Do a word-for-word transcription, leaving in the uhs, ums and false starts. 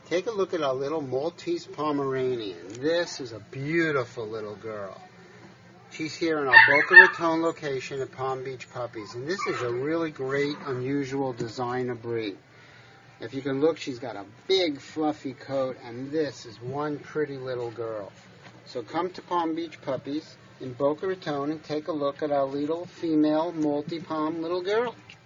Take a look at our little Maltese Pomeranian. This is a beautiful little girl. She's here in our Boca Raton location at Palm Beach Puppies, and this is a really great, unusual designer breed. If you can look, she's got a big, fluffy coat, and this is one pretty little girl. So come to Palm Beach Puppies in Boca Raton and take a look at our little female Malti Pom little girl.